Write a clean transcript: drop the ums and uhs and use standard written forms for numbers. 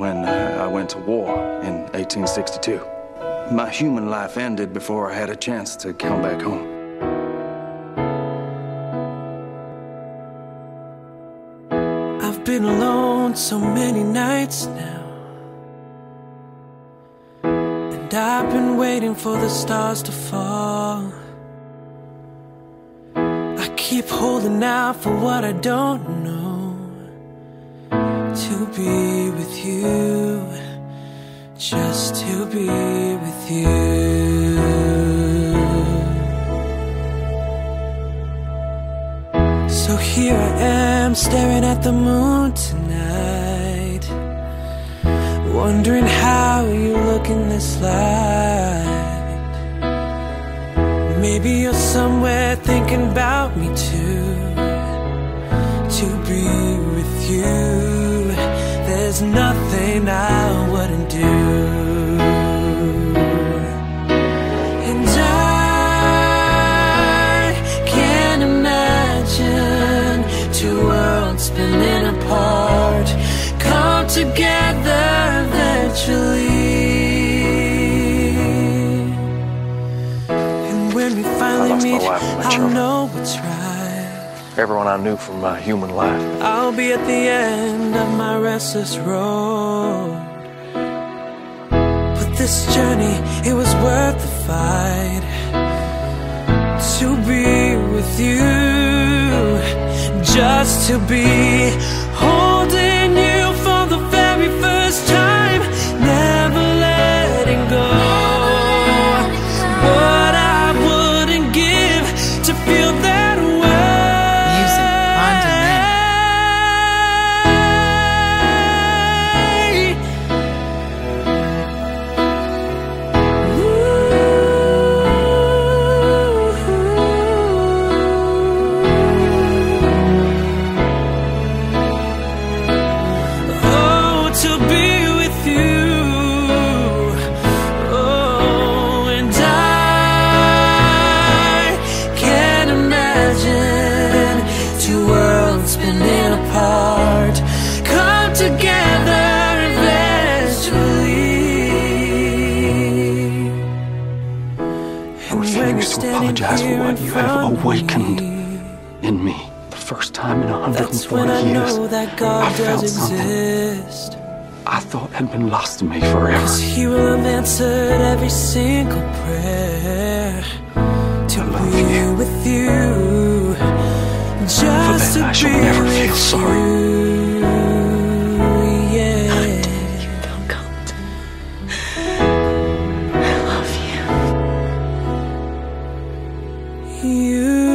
when I went to war in 1862. My human life ended before I had a chance to come back home. I've been alone so many nights now, and I've been waiting for the stars to fall. I keep holding out for what I don't know, to be with you, just to be with you. So here I am, staring at the moon tonight, wondering how you look in this light. Maybe you're somewhere thinking about me too, to be with you. There's nothing I wouldn't do. And I can't imagine two worlds spinning apart, come together eventually. And when we finally meet, I'll know what's right. Everyone I knew from my human life. I'll be at the end of my restless road. But this journey, it was worth the fight, to be with you, just to be holding you for the very first time, never letting go. What I wouldn't give to feel that way. To apologize for what you have awakened in me. The first time in 140 years, I felt something I thought had been lost to me forever. 'Cause He will have answered every single prayer, to be with you, just for that I shall never feel sorry. Yeah. I love you, Bill Compton. I love you. You